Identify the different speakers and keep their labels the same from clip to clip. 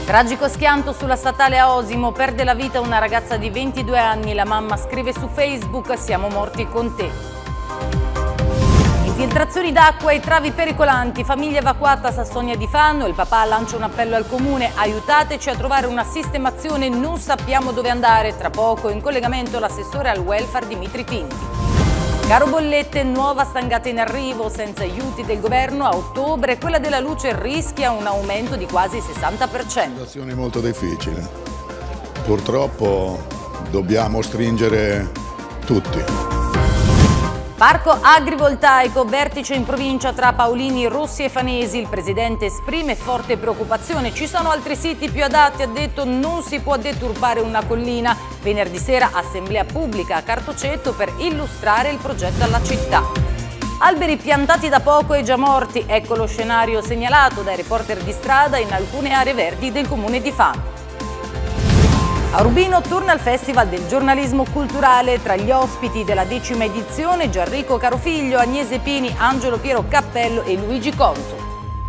Speaker 1: Tragico schianto sulla statale a Osimo, perde la vita una ragazza di 22 anni, la mamma scrive su Facebook: siamo morti con te. Infiltrazioni d'acqua e travi pericolanti, famiglia evacuata a Sassonia di Fano, il papà lancia un appello al comune: aiutateci a trovare una sistemazione, non sappiamo dove andare. Tra poco in collegamento l'assessore al welfare Dimitri Tinti. Caro bollette, nuova stangata in arrivo, senza aiuti del governo a ottobre, quella della luce rischia un aumento di quasi 60%.
Speaker 2: Situazione molto difficile, purtroppo dobbiamo stringere tutti.
Speaker 1: Parco agrivoltaico, vertice in provincia tra Paolini, Rossi e Fanesi, il presidente esprime forte preoccupazione, ci sono altri siti più adatti, ha detto non si può deturpare una collina. Venerdì sera assemblea pubblica a Cartoceto per illustrare il progetto alla città. Alberi piantati da poco e già morti, ecco lo scenario segnalato dai reporter di strada in alcune aree verdi del comune di Fano. A Urbino torna il Festival del giornalismo culturale, tra gli ospiti della 10ª edizione Gianrico Carofiglio, Agnese Pini, Angelo Piero Cappello e Luigi Conto.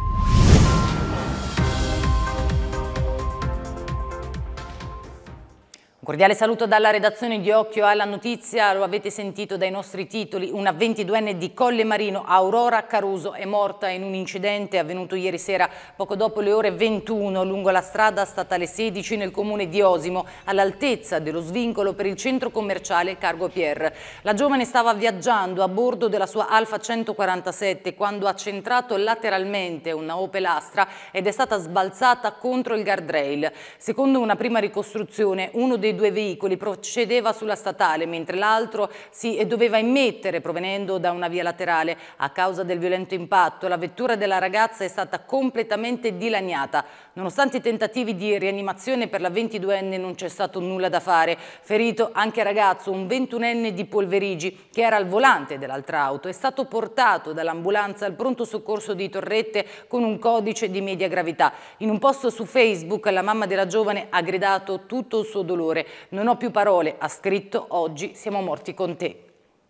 Speaker 1: Un cordiale saluto dalla redazione di Occhio alla Notizia, lo avete sentito dai nostri titoli, una 22enne di Colle Marino, Aurora Caruso, è morta in un incidente avvenuto ieri sera poco dopo le ore 21 lungo la strada statale 16 nel comune di Osimo, all'altezza dello svincolo per il centro commerciale Cargo Pierre. La giovane stava viaggiando a bordo della sua Alfa 147 quando ha centrato lateralmente una Opel Astra ed è stata sbalzata contro il guardrail. Secondo una prima ricostruzione, uno dei due veicoli procedeva sulla statale mentre l'altro si doveva immettere provenendo da una via laterale. A causa del violento impatto la vettura della ragazza è stata completamente dilaniata. Nonostante i tentativi di rianimazione per la 22enne non c'è stato nulla da fare. Ferito anche ragazzo, un 21enne di Polverigi che era al volante dell'altra auto, è stato portato dall'ambulanza al pronto soccorso di Torrette con un codice di media gravità. In un post su Facebook la mamma della giovane ha gridato tutto il suo dolore. Non ho più parole, ha scritto, oggi siamo morti con te.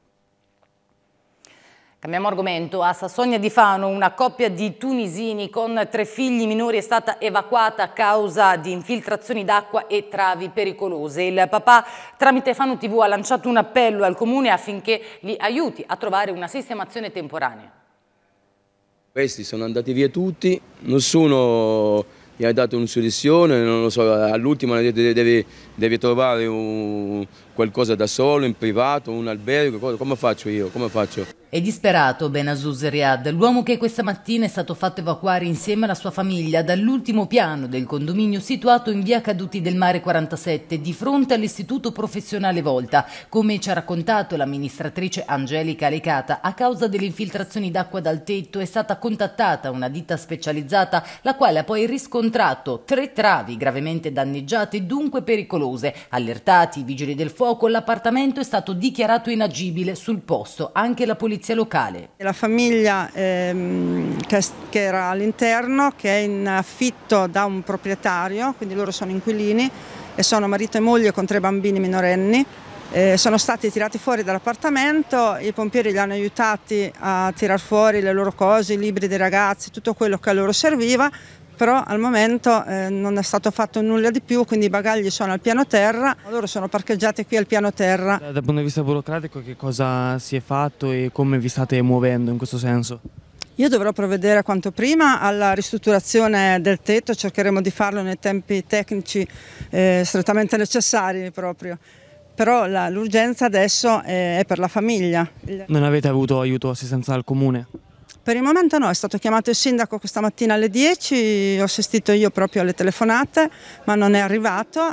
Speaker 1: Cambiamo argomento. A Sassonia di Fano una coppia di tunisini con 3 figli minori è stata evacuata a causa di infiltrazioni d'acqua e travi pericolose. Il papà tramite Fano TV ha lanciato un appello al comune affinché li aiuti a trovare una sistemazione temporanea.
Speaker 3: Questi sono andati via tutti, nessuno gli ha dato una soluzione, non lo so, all'ultimo ha detto devi trovare qualcosa da solo, in privato, un albergo, come faccio io, come faccio?
Speaker 1: È disperato Benazouz Riad, l'uomo che questa mattina è stato fatto evacuare insieme alla sua famiglia dall'ultimo piano del condominio situato in via Caduti del Mare 47 di fronte all'istituto professionale Volta. Come ci ha raccontato l'amministratrice Angelica Lecata, a causa delle infiltrazioni d'acqua dal tetto è stata contattata una ditta specializzata la quale ha poi riscontrato 3 travi gravemente danneggiate e dunque pericolose. Allertati i vigili del fuoco, l'appartamento è stato dichiarato inagibile. Sul posto anche la polizia locale.
Speaker 4: La famiglia che era all'interno, che è in affitto da un proprietario, quindi loro sono inquilini e sono marito e moglie con 3 bambini minorenni, sono stati tirati fuori dall'appartamento, i pompieri li hanno aiutati a tirar fuori le loro cose, i libri dei ragazzi, tutto quello che a loro serviva. Però al momento non è stato fatto nulla di più, quindi i bagagli sono al piano terra, loro sono parcheggiati qui al piano terra.
Speaker 5: Dal punto di vista burocratico che cosa si è fatto e come vi state muovendo in questo senso?
Speaker 4: Io dovrò provvedere quanto prima alla ristrutturazione del tetto, cercheremo di farlo nei tempi tecnici strettamente necessari proprio. Però l'urgenza adesso è per la famiglia.
Speaker 5: Non avete avuto aiuto o assistenza dal comune?
Speaker 4: Per il momento no, è stato chiamato il sindaco questa mattina alle 10, ho assistito io proprio alle telefonate, ma non è arrivato.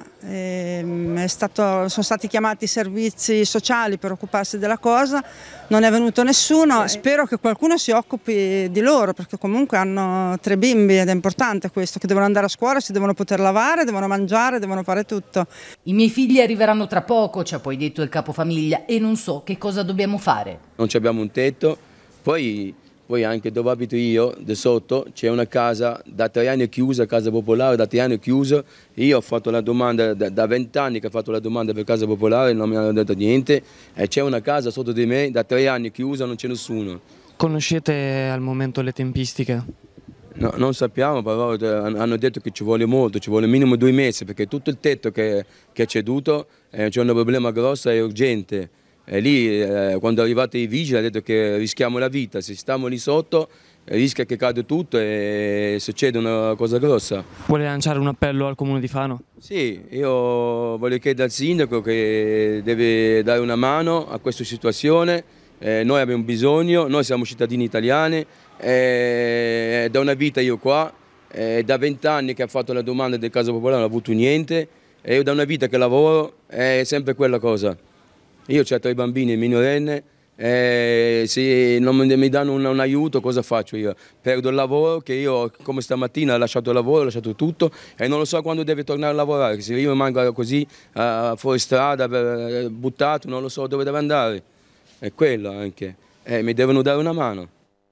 Speaker 4: Sono stati chiamati i servizi sociali per occuparsi della cosa, non è venuto nessuno. Spero che qualcuno si occupi di loro, perché comunque hanno 3 bimbi ed è importante questo, che devono andare a scuola, si devono poter lavare, devono mangiare, devono fare tutto.
Speaker 1: I miei figli arriveranno tra poco, ci ha poi detto il capofamiglia, e non so che cosa dobbiamo fare.
Speaker 3: Non abbiamo un tetto, poi anche dove abito io, di sotto, c'è una casa da 3 anni chiusa, casa popolare da 3 anni chiusa. Io ho fatto la domanda, da 20 anni che ho fatto la domanda per casa popolare, non mi hanno detto niente. E c'è una casa sotto di me, da 3 anni chiusa, non c'è nessuno.
Speaker 5: Conoscete al momento le tempistiche?
Speaker 3: No, non sappiamo, però hanno detto che ci vuole molto, ci vuole minimo 2 mesi, perché tutto il tetto che è ceduto c'è un problema grosso e urgente. E lì, quando arrivati i vigili, ha detto che rischiamo la vita, se stiamo lì sotto rischia che cade tutto e succede una cosa grossa.
Speaker 5: Vuole lanciare un appello al comune di Fano?
Speaker 3: Sì, io voglio chiedere al sindaco che deve dare una mano a questa situazione, noi abbiamo bisogno, noi siamo cittadini italiani, da una vita io qua, da 20 anni che ho fatto la domanda del Casa Popolare non ho avuto niente, e io da una vita che lavoro è sempre quella cosa. Io ho 3 bambini minorenni, se non mi danno un aiuto cosa faccio io? Perdo il lavoro, che io come stamattina ho lasciato il lavoro, ho lasciato tutto e non lo so quando deve tornare a lavorare, se io rimango così fuori strada, buttato, non lo so dove deve andare. È quello anche, mi devono dare una mano.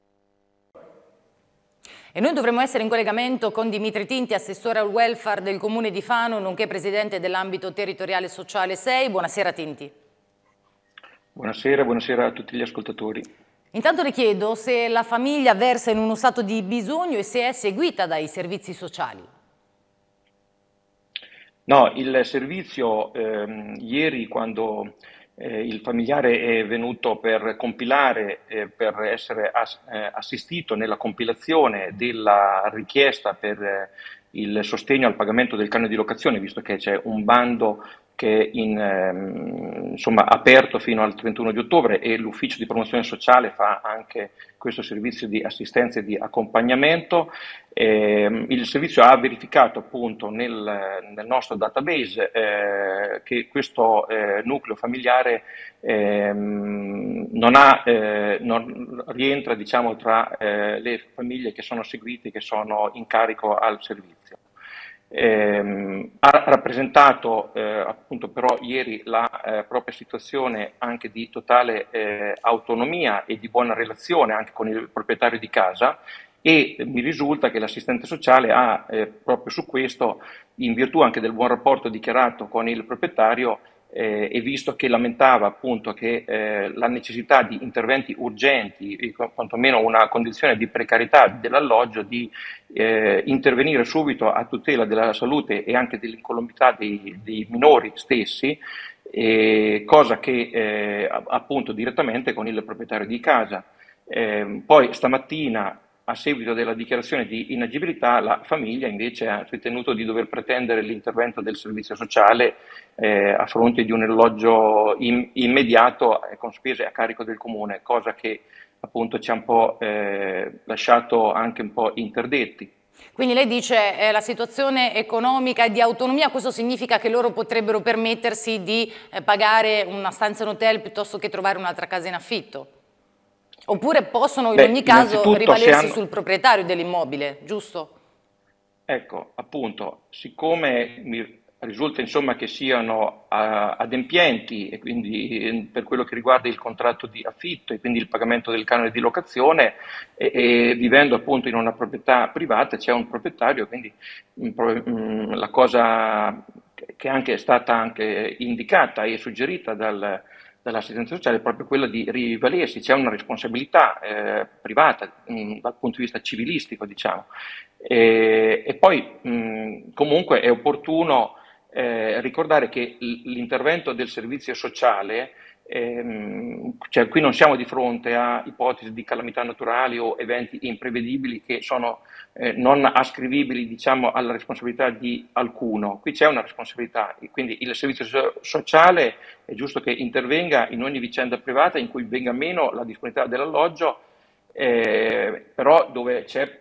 Speaker 1: E noi dovremmo essere in collegamento con Dimitri Tinti, assessore al welfare del Comune di Fano, nonché presidente dell'ambito territoriale sociale 6. Buonasera Tinti.
Speaker 6: Buonasera, buonasera a tutti gli ascoltatori.
Speaker 1: Intanto le chiedo se la famiglia versa in uno stato di bisogno e se è seguita dai servizi sociali.
Speaker 6: No, il servizio ieri quando il familiare è venuto per compilare, per essere assistito nella compilazione della richiesta per il sostegno al pagamento del canone di locazione, visto che c'è un bando che è insomma, aperto fino al 31 di ottobre e l'ufficio di promozione sociale fa anche questo servizio di assistenza e di accompagnamento. Il servizio ha verificato appunto nel nostro database che questo nucleo familiare non rientra, diciamo, tra le famiglie che sono seguite, che sono in carico al servizio. Ha rappresentato appunto però ieri la propria situazione anche di totale autonomia e di buona relazione anche con il proprietario di casa, e mi risulta che l'assistente sociale ha proprio su questo, in virtù anche del buon rapporto dichiarato con il proprietario, e visto che lamentava appunto che la necessità di interventi urgenti, quantomeno una condizione di precarietà dell'alloggio, di intervenire subito a tutela della salute e anche dell'incolumità dei minori stessi, cosa che appunto direttamente con il proprietario di casa. Poi stamattina, a seguito della dichiarazione di inagibilità, la famiglia invece ha ritenuto di dover pretendere l'intervento del servizio sociale a fronte di un alloggio immediato con spese a carico del comune, cosa che appunto ci ha un po' lasciato anche un po' interdetti.
Speaker 1: Quindi lei dice la situazione economica e di autonomia, questo significa che loro potrebbero permettersi di pagare una stanza in hotel piuttosto che trovare un'altra casa in affitto? Oppure possono in ogni caso rivalersi sul proprietario dell'immobile, giusto?
Speaker 6: Ecco, appunto, siccome mi risulta insomma che siano adempienti e quindi per quello che riguarda il contratto di affitto e quindi il pagamento del canone di locazione e vivendo appunto in una proprietà privata c'è un proprietario, quindi la cosa che anche è stata anche indicata e suggerita dall'assistenza sociale è proprio quella di rivalersi, c'è una responsabilità privata dal punto di vista civilistico, diciamo. E poi comunque è opportuno ricordare che l'intervento del servizio sociale, cioè qui non siamo di fronte a ipotesi di calamità naturali o eventi imprevedibili che sono non ascrivibili, diciamo, alla responsabilità di alcuno. Qui c'è una responsabilità, quindi il servizio sociale è giusto che intervenga in ogni vicenda privata in cui venga meno la disponibilità dell'alloggio, però dove c'è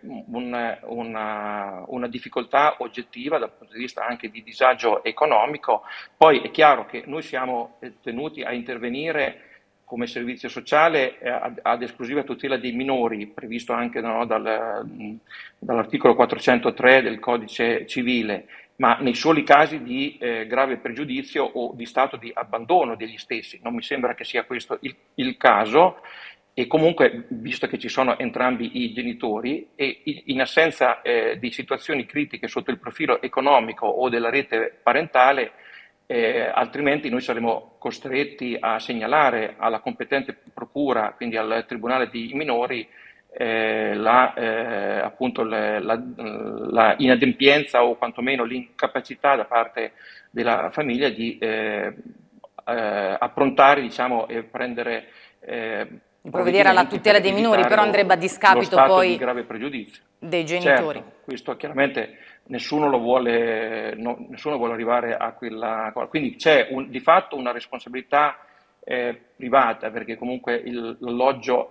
Speaker 6: una difficoltà oggettiva dal punto di vista anche di disagio economico. Poi è chiaro che noi siamo tenuti a intervenire come servizio sociale ad esclusiva tutela dei minori, previsto anche dall'articolo 403 del Codice Civile, ma nei soli casi di grave pregiudizio o di stato di abbandono degli stessi. Non mi sembra che sia questo il caso. E comunque, visto che ci sono entrambi i genitori e in assenza di situazioni critiche sotto il profilo economico o della rete parentale, altrimenti noi saremo costretti a segnalare alla competente procura, quindi al Tribunale dei minori, appunto la inadempienza o quantomeno l'incapacità da parte della famiglia di approntare, diciamo, e prendere
Speaker 1: provvedere alla tutela dei minori, però andrebbe a discapito poi
Speaker 6: di grave pregiudizio
Speaker 1: dei genitori.
Speaker 6: Certo, questo chiaramente nessuno lo vuole, nessuno vuole arrivare a quella cosa. Quindi c'è di fatto una responsabilità privata, perché comunque l'alloggio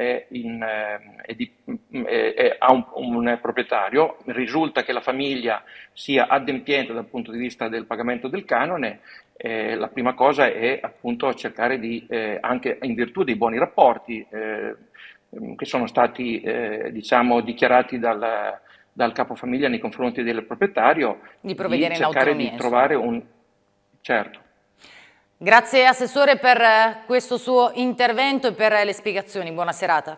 Speaker 6: ha un proprietario. Risulta che la famiglia sia adempiente dal punto di vista del pagamento del canone. La prima cosa è appunto cercare di, anche in virtù dei buoni rapporti che sono stati diciamo dichiarati dal capofamiglia nei confronti del proprietario,
Speaker 1: di provvedere
Speaker 6: di cercare di trovare un... Certo.
Speaker 1: Grazie Assessore per questo suo intervento e per le spiegazioni. Buona serata.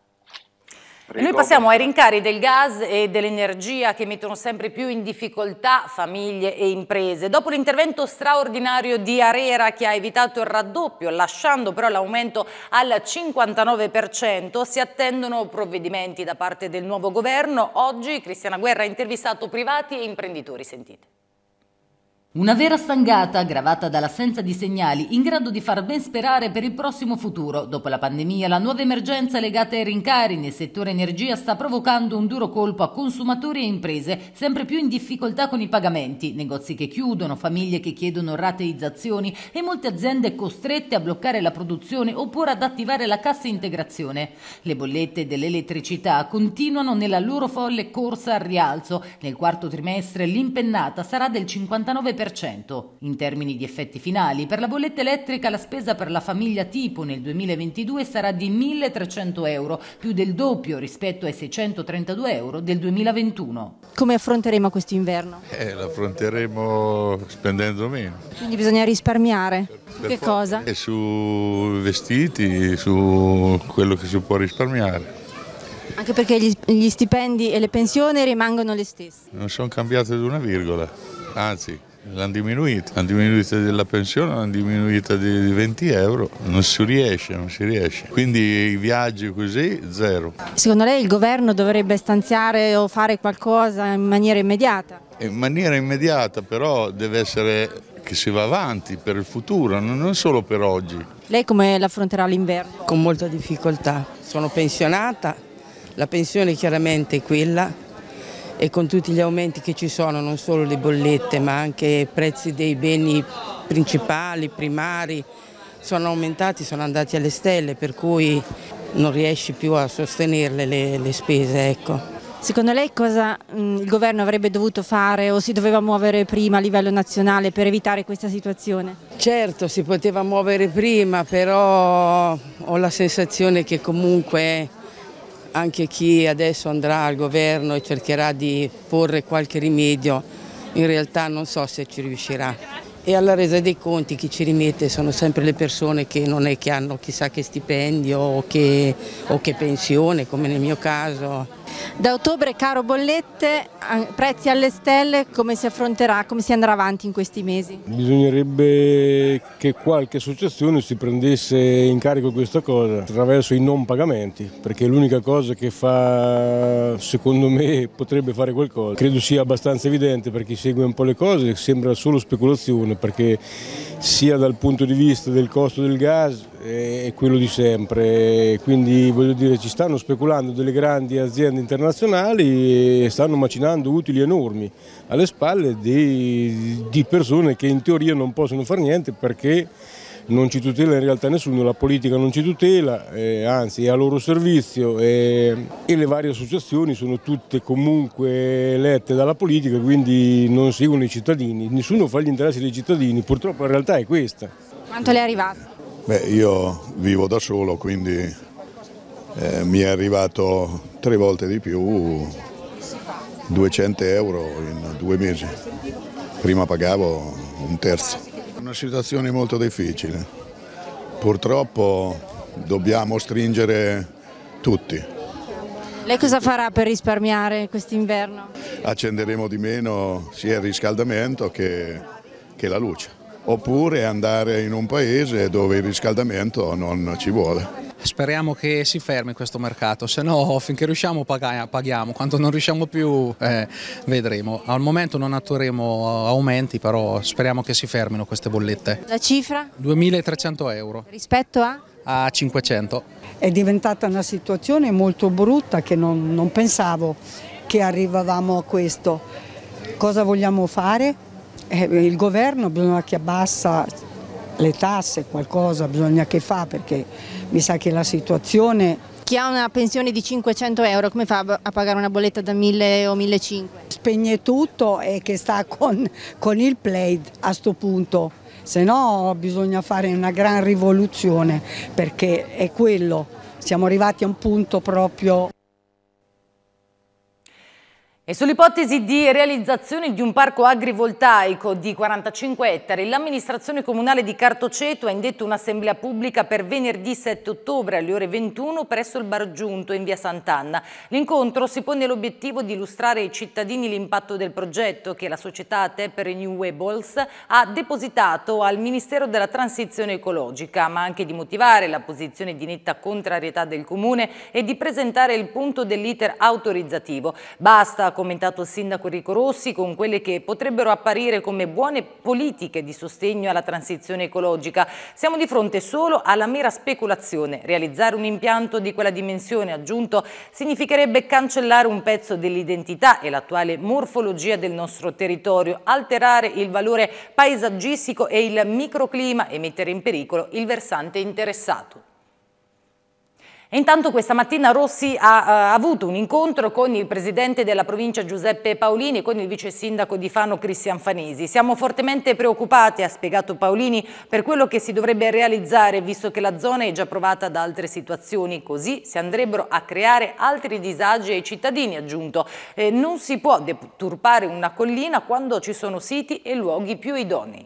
Speaker 1: E noi passiamo ai rincari del gas e dell'energia che mettono sempre più in difficoltà famiglie e imprese. Dopo l'intervento straordinario di Arera che ha evitato il raddoppio, lasciando però l'aumento al 59%, si attendono provvedimenti da parte del nuovo governo. Oggi Cristiana Guerra ha intervistato privati e imprenditori. Sentite.
Speaker 7: Una vera stangata aggravata dall'assenza di segnali in grado di far ben sperare per il prossimo futuro. Dopo la pandemia, la nuova emergenza legata ai rincari nel settore energia sta provocando un duro colpo a consumatori e imprese sempre più in difficoltà con i pagamenti, negozi che chiudono, famiglie che chiedono rateizzazioni e molte aziende costrette a bloccare la produzione oppure ad attivare la cassa integrazione. Le bollette dell'elettricità continuano nella loro folle corsa al rialzo. Nel quarto trimestre l'impennata sarà del 59%. In termini di effetti finali, per la bolletta elettrica la spesa per la famiglia tipo nel 2022 sarà di 1.300 euro, più del doppio rispetto ai 632 euro del 2021.
Speaker 8: Come affronteremo questo inverno?
Speaker 2: L'affronteremo spendendo meno.
Speaker 8: Quindi bisogna risparmiare. Su che cosa?
Speaker 2: Su vestiti, su quello che si può risparmiare.
Speaker 8: Anche perché gli stipendi e le pensioni rimangono le stesse.
Speaker 2: Non sono cambiate di una virgola, anzi l'hanno diminuita della pensione, l'hanno diminuita di 20 euro, non si riesce. Quindi i viaggi così, zero.
Speaker 8: Secondo lei il governo dovrebbe stanziare o fare qualcosa in maniera immediata?
Speaker 2: In maniera immediata, però deve essere che si va avanti per il futuro, non solo per oggi.
Speaker 8: Lei come l'affronterà l'inverno?
Speaker 9: Con molta difficoltà, sono pensionata, la pensione chiaramente è quella, e con tutti gli aumenti che ci sono, non solo le bollette ma anche i prezzi dei beni principali, primari, sono aumentati, sono andati alle stelle, per cui non riesci più a sostenerle le spese. Ecco.
Speaker 8: Secondo lei cosa il governo avrebbe dovuto fare o si doveva muovere prima a livello nazionale per evitare questa situazione?
Speaker 9: Certo, si poteva muovere prima, però ho la sensazione che comunque anche chi adesso andrà al governo e cercherà di porre qualche rimedio, in realtà non so se ci riuscirà. E alla resa dei conti chi ci rimette sono sempre le persone che non è che hanno chissà che stipendio o che pensione, come nel mio caso.
Speaker 8: Da ottobre caro bollette, prezzi alle stelle, come si affronterà, come si andrà avanti in questi mesi?
Speaker 10: Bisognerebbe che qualche associazione si prendesse in carico questa cosa attraverso i non pagamenti, perché è l'unica cosa che fa, secondo me, potrebbe fare qualcosa. Credo sia abbastanza evidente per chi segue un po' le cose, sembra solo speculazione, perché sia dal punto di vista del costo del gas è quello di sempre, quindi voglio dire ci stanno speculando delle grandi aziende internazionali e stanno macinando utili enormi alle spalle di persone che in teoria non possono fare niente perché non ci tutela in realtà nessuno, la politica non ci tutela, anzi è a loro servizio e le varie associazioni sono tutte comunque elette dalla politica, quindi non seguono i cittadini, nessuno fa gli interessi dei cittadini, purtroppo la realtà è questa.
Speaker 8: Quanto le è arrivato?
Speaker 2: Io vivo da solo, quindi mi è arrivato 3 volte di più, 200 euro in 2 mesi. Prima pagavo un terzo. È una situazione molto difficile. Purtroppo dobbiamo stringere tutti.
Speaker 8: Lei cosa farà per risparmiare quest'inverno?
Speaker 2: Accenderemo di meno sia il riscaldamento che la luce. Oppure andare in un paese dove il riscaldamento non ci vuole.
Speaker 11: Speriamo che si fermi questo mercato, se no finché riusciamo paghiamo, quando non riusciamo più vedremo. Al momento non attueremo aumenti, però speriamo che si fermino queste bollette.
Speaker 8: La cifra?
Speaker 11: 2.300 euro.
Speaker 8: Rispetto
Speaker 11: a 500.
Speaker 12: È diventata una situazione molto brutta che non pensavo che arrivavamo a questo. Cosa vogliamo fare? Il governo bisogna che abbassa le tasse, qualcosa bisogna che fa, perché mi sa che la situazione...
Speaker 8: Chi ha una pensione di 500 euro come fa a pagare una bolletta da 1.000 o 1.500?
Speaker 12: Spegne tutto e che sta con il Plaid a sto punto, se no bisogna fare una gran rivoluzione, perché è quello, siamo arrivati a un punto proprio...
Speaker 1: E sull'ipotesi di realizzazione di un parco agrivoltaico di 45 ettari, l'amministrazione comunale di Cartoceto ha indetto un'assemblea pubblica per venerdì 7 ottobre alle ore 21 presso il Bar Giunto in via Sant'Anna. L'incontro si pone l'obiettivo di illustrare ai cittadini l'impatto del progetto che la società Tep Renewables ha depositato al Ministero della Transizione Ecologica, ma anche di motivare la posizione di netta contrarietà del Comune e di presentare il punto dell'iter autorizzativo. Basta, ha commentato il sindaco Enrico Rossi, con quelle che potrebbero apparire come buone politiche di sostegno alla transizione ecologica. Siamo di fronte solo alla mera speculazione. Realizzare un impianto di quella dimensione, aggiunto, significherebbe cancellare un pezzo dell'identità e l'attuale morfologia del nostro territorio, alterare il valore paesaggistico e il microclima e mettere in pericolo il versante interessato. E intanto questa mattina Rossi ha avuto un incontro con il presidente della provincia Giuseppe Paolini e con il vice sindaco di Fano Cristian Fanesi. Siamo fortemente preoccupati, ha spiegato Paolini, per quello che si dovrebbe realizzare, visto che la zona è già provata da altre situazioni, così si andrebbero a creare altri disagi ai cittadini, ha aggiunto. Non si può deturpare una collina quando ci sono siti e luoghi più idonei.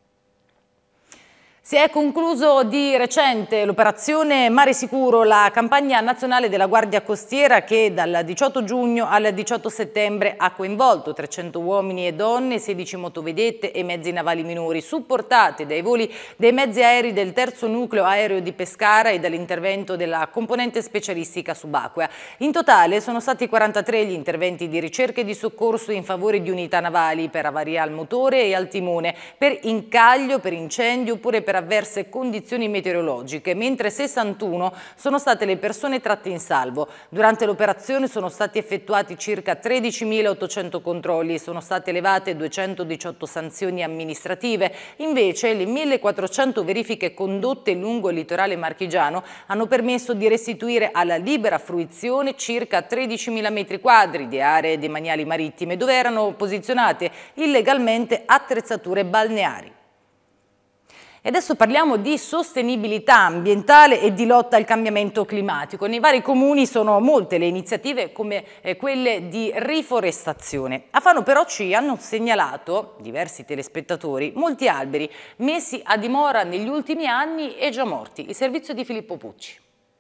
Speaker 1: Si è concluso di recente l'operazione Mare Sicuro, la campagna nazionale della Guardia Costiera che dal 18 giugno al 18 settembre ha coinvolto 300 uomini e donne, 16 motovedette e mezzi navali minori, supportate dai voli dei mezzi aerei del terzo nucleo aereo di Pescara e dall'intervento della componente specialistica subacquea. In totale sono stati 43 gli interventi di ricerca e di soccorso in favore di unità navali per avaria al motore e al timone, per incaglio, per incendio oppure per avverse condizioni meteorologiche, mentre 61 sono state le persone tratte in salvo. Durante l'operazione sono stati effettuati circa 13.800 controlli e sono state elevate 218 sanzioni amministrative. Invece le 1.400 verifiche condotte lungo il litorale marchigiano hanno permesso di restituire alla libera fruizione circa 13.000 metri quadri di aree demaniali marittime dove erano posizionate illegalmente attrezzature balneari. E adesso parliamo di sostenibilità ambientale e di lotta al cambiamento climatico. Nei vari comuni sono molte le iniziative come quelle di riforestazione. A Fano però ci hanno segnalato, diversi telespettatori, molti alberi messi a dimora negli ultimi anni e già morti. Il servizio di Filippo Pucci.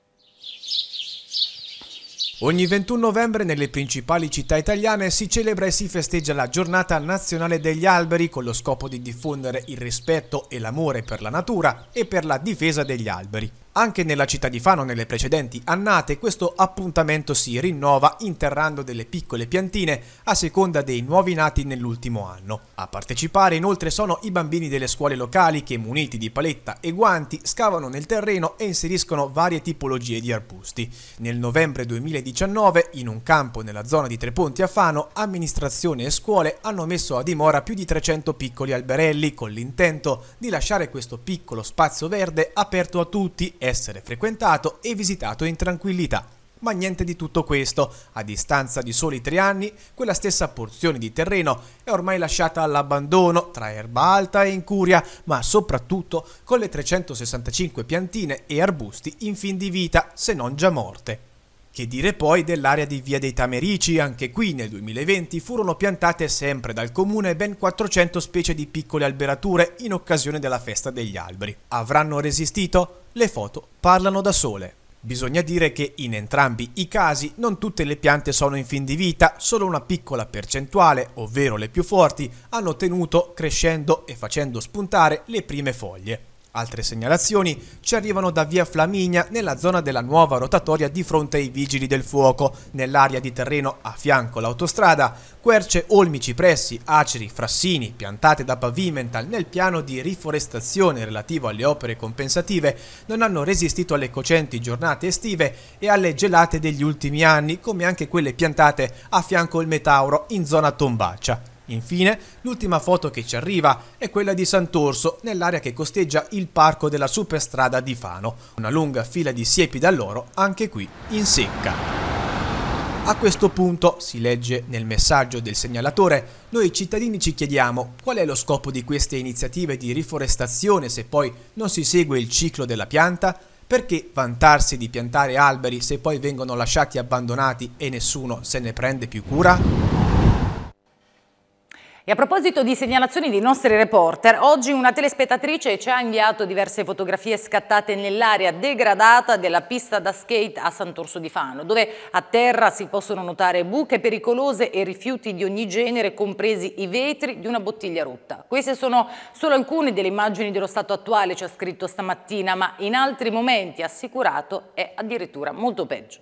Speaker 13: Ogni 21 novembre nelle principali città italiane si celebra e si festeggia la Giornata Nazionale degli Alberi con lo scopo di diffondere il rispetto e l'amore per la natura e per la difesa degli alberi. Anche nella città di Fano, nelle precedenti annate, questo appuntamento si rinnova interrando delle piccole piantine a seconda dei nuovi nati nell'ultimo anno. A partecipare inoltre sono i bambini delle scuole locali che, muniti di paletta e guanti, scavano nel terreno e inseriscono varie tipologie di arbusti. Nel novembre 2019, in un campo nella zona di Treponti a Fano, amministrazione e scuole hanno messo a dimora più di 300 piccoli alberelli con l'intento di lasciare questo piccolo spazio verde aperto a tutti, essere frequentato e visitato in tranquillità. Ma niente di tutto questo. A distanza di soli 3 anni, quella stessa porzione di terreno è ormai lasciata all'abbandono tra erba alta e incuria, ma soprattutto con le 365 piantine e arbusti in fin di vita, se non già morte. Che dire poi dell'area di Via dei Tamerici? Anche qui nel 2020 furono piantate sempre dal comune ben 400 specie di piccole alberature in occasione della festa degli alberi. Avranno resistito? Le foto parlano da sole. Bisogna dire che in entrambi i casi non tutte le piante sono in fin di vita, solo una piccola percentuale, ovvero le più forti, hanno tenuto crescendo e facendo spuntare le prime foglie. Altre segnalazioni ci arrivano da via Flaminia, nella zona della nuova rotatoria di fronte ai Vigili del Fuoco, nell'area di terreno a fianco all'autostrada. Querce, olmi, cipressi, aceri, frassini, piantate da Pavimental nel piano di riforestazione relativo alle opere compensative non hanno resistito alle cocenti giornate estive e alle gelate degli ultimi anni, come anche quelle piantate a fianco al Metauro in zona Tombaccia. Infine, l'ultima foto che ci arriva è quella di Sant'Orso, nell'area che costeggia il parco della superstrada di Fano. Una lunga fila di siepi d'alloro, anche qui in secca. A questo punto, si legge nel messaggio del segnalatore, noi cittadini ci chiediamo qual è lo scopo di queste iniziative di riforestazione se poi non si segue il ciclo della pianta? Perché vantarsi di piantare alberi se poi vengono lasciati abbandonati e nessuno se ne prende più cura?
Speaker 1: E a proposito di segnalazioni dei nostri reporter, oggi una telespettatrice ci ha inviato diverse fotografie scattate nell'area degradata della pista da skate a Sant'Orso di Fano, dove a terra si possono notare buche pericolose e rifiuti di ogni genere, compresi i vetri di una bottiglia rotta. Queste sono solo alcune delle immagini dello stato attuale, ci ha scritto stamattina, ma in altri momenti, ha assicurato, è addirittura molto peggio.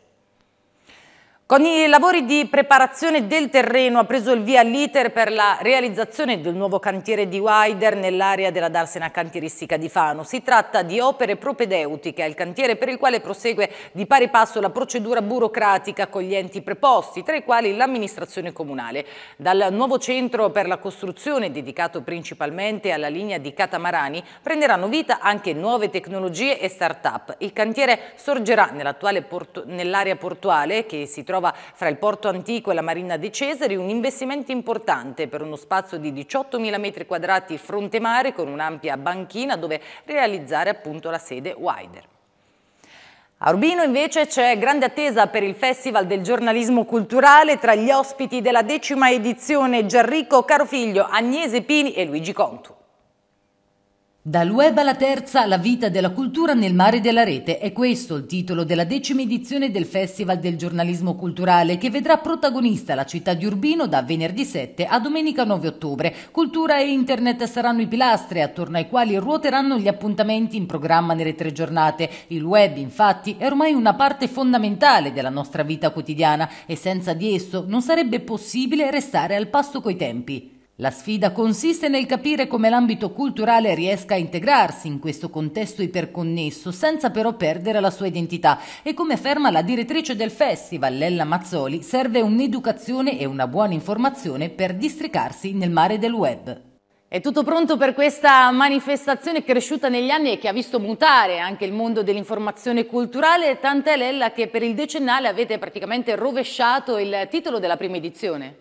Speaker 1: Con i lavori di preparazione del terreno ha preso il via l'iter per la realizzazione del nuovo cantiere di Wider nell'area della Darsena Cantieristica di Fano. Si tratta di opere propedeutiche al cantiere per il quale prosegue di pari passo la procedura burocratica con gli enti preposti, tra i quali l'amministrazione comunale. Dal nuovo centro per la costruzione, dedicato principalmente alla linea di catamarani, prenderanno vita anche nuove tecnologie e start-up. Il cantiere sorgerà nell'area portuale che si trova fra il Porto Antico e la Marina dei Cesari, un investimento importante per uno spazio di 18.000 metri quadrati fronte mare con un'ampia banchina dove realizzare appunto la sede Wider. A Urbino invece c'è grande attesa per il Festival del giornalismo culturale. Tra gli ospiti della 10ª edizione Gianrico Carofiglio, Agnese Pini e Luigi Contu.
Speaker 7: Dal web alla terza, la vita della cultura nel mare della rete. È questo il titolo della 10ª edizione del Festival del giornalismo culturale, che vedrà protagonista la città di Urbino da venerdì 7 a domenica 9 ottobre. Cultura e internet saranno i pilastri attorno ai quali ruoteranno gli appuntamenti in programma nelle 3 giornate. Il web, infatti, è ormai una parte fondamentale della nostra vita quotidiana e senza di esso non sarebbe possibile restare al passo coi tempi. La sfida consiste nel capire come l'ambito culturale riesca a integrarsi in questo contesto iperconnesso senza però perdere la sua identità e, come afferma la direttrice del festival, Lella Mazzoli, serve un'educazione e una buona informazione per districarsi nel mare del web.
Speaker 1: È tutto pronto per questa manifestazione cresciuta negli anni e che ha visto mutare anche il mondo dell'informazione culturale, tant'è Lella che per il decennale avete praticamente rovesciato il titolo della prima edizione.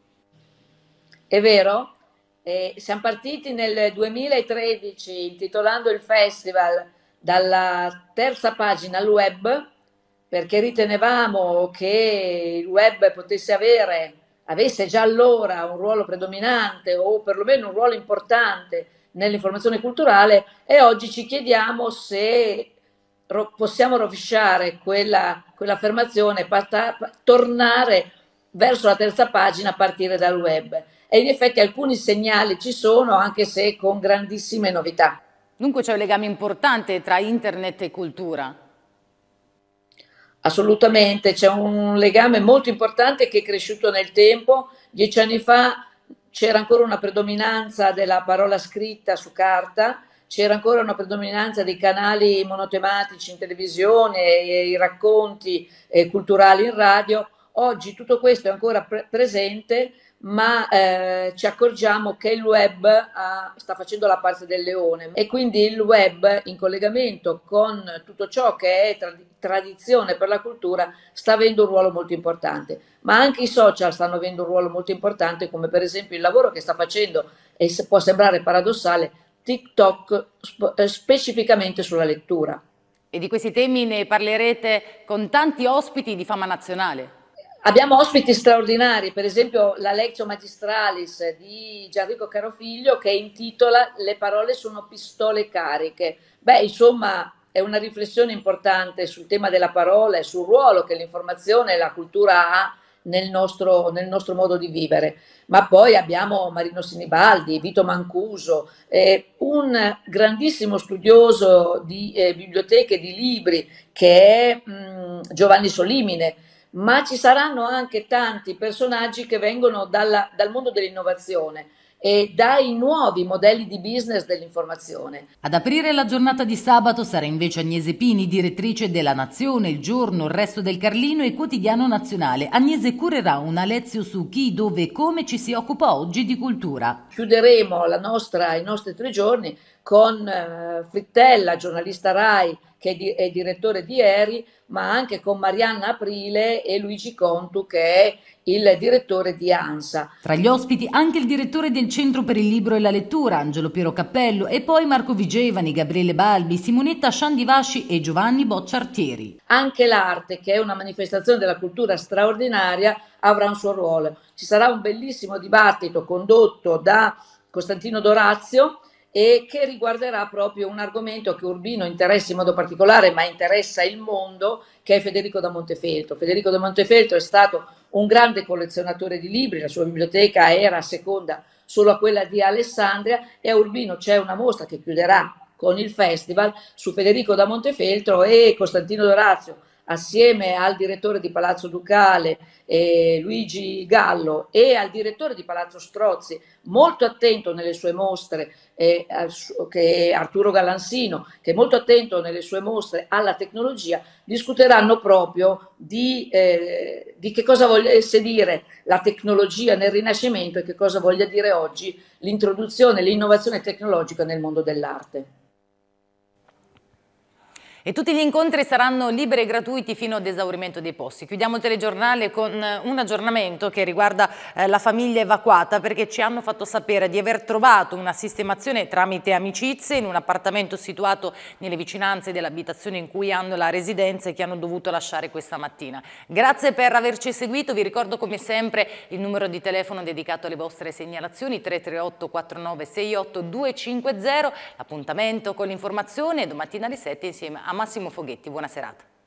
Speaker 14: È vero, siamo partiti nel 2013 intitolando il festival dalla terza pagina al web, perché ritenevamo che il web avesse già allora un ruolo predominante o perlomeno un ruolo importante nell'informazione culturale, e oggi ci chiediamo se possiamo rovesciare quell'affermazione e tornare verso la terza pagina a partire dal web. E in effetti alcuni segnali ci sono, anche se con grandissime novità.
Speaker 1: Dunque c'è un legame importante tra internet e cultura?
Speaker 14: Assolutamente, c'è un legame molto importante che è cresciuto nel tempo. 10 anni fa c'era ancora una predominanza della parola scritta su carta, c'era ancora una predominanza dei canali monotematici in televisione e i racconti culturali in radio. Oggi tutto questo è ancora presente, ma ci accorgiamo che il web sta facendo la parte del leone, e quindi il web, in collegamento con tutto ciò che è tradizione per la cultura, sta avendo un ruolo molto importante. Ma anche i social stanno avendo un ruolo molto importante, come per esempio il lavoro che sta facendo, e può sembrare paradossale, TikTok specificamente sulla lettura.
Speaker 1: E di questi temi ne parlerete con tanti ospiti di fama nazionale.
Speaker 14: Abbiamo ospiti straordinari, per esempio la Lectio Magistralis di Gianrico Carofiglio, che intitola "Le parole sono pistole cariche". Beh, insomma, è una riflessione importante sul tema della parola e sul ruolo che l'informazione e la cultura ha nel nostro modo di vivere. Ma poi abbiamo Marino Sinibaldi, Vito Mancuso, un grandissimo studioso di biblioteche, di libri, che è Giovanni Solimine, ma ci saranno anche tanti personaggi che vengono dal mondo dell'innovazione e dai nuovi modelli di business dell'informazione.
Speaker 7: Ad aprire la giornata di sabato sarà invece Agnese Pini, direttrice della Nazione, Il Giorno, Il Resto del Carlino e Quotidiano Nazionale. Agnese curerà una lezione su chi, dove e come ci si occupa oggi di cultura.
Speaker 14: Chiuderemo i nostri 3 giorni con Frittella, giornalista RAI, che è direttore di ERI, ma anche con Marianna Aprile e Luigi Contu, che è il direttore di ANSA.
Speaker 7: Tra gli ospiti anche il direttore del Centro per il Libro e la Lettura, Angelo Piero Cappello, e poi Marco Vigevani, Gabriele Balbi, Simonetta Sciandivasci e Giovanni Bocciartieri.
Speaker 14: Anche l'arte, che è una manifestazione della cultura straordinaria, avrà un suo ruolo. Ci sarà un bellissimo dibattito condotto da Costantino Dorazio e che riguarderà proprio un argomento che Urbino interessa in modo particolare, ma interessa il mondo, che è Federico da Montefeltro. Federico da Montefeltro è stato un grande collezionatore di libri, la sua biblioteca era seconda solo a quella di Alessandria, e a Urbino c'è una mostra che chiuderà con il festival su Federico da Montefeltro, e Costantino Dorazio, assieme al direttore di Palazzo Ducale Luigi Gallo e al direttore di Palazzo Strozzi, molto attento nelle sue mostre, che è Arturo Gallansino, che è molto attento nelle sue mostre alla tecnologia, discuteranno proprio di che cosa volesse dire la tecnologia nel Rinascimento e che cosa voglia dire oggi l'introduzione, l'innovazione tecnologica nel mondo dell'arte.
Speaker 1: E tutti gli incontri saranno liberi e gratuiti fino ad esaurimento dei posti. Chiudiamo il telegiornale con un aggiornamento che riguarda la famiglia evacuata, perché ci hanno fatto sapere di aver trovato una sistemazione tramite amicizie in un appartamento situato nelle vicinanze dell'abitazione in cui hanno la residenza e che hanno dovuto lasciare questa mattina. Grazie per averci seguito, vi ricordo come sempre il numero di telefono dedicato alle vostre segnalazioni 338 49 68 250, l'appuntamento con l'informazione domattina alle 7 insieme a Massimo Foghetti. Buona serata.